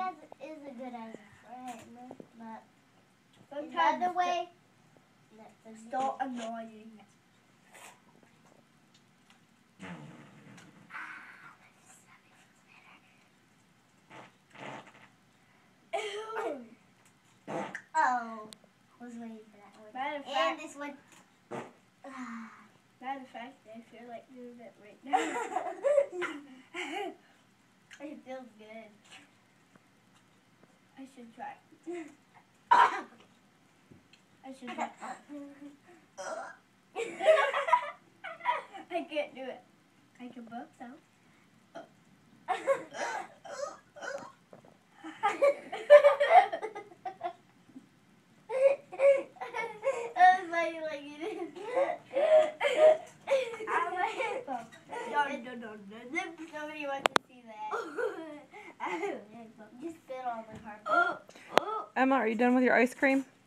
is a good as a friend, but sometimes the way it's so annoying. Oh, I was waiting for that one. Matter of and fact, this one. matter of fact, I feel like doing it right now. It feels good. I should try. I should try. I can't do it. I can both though. Nobody wants to see that. Just spit on the carpet. Emma, are you done with your ice cream?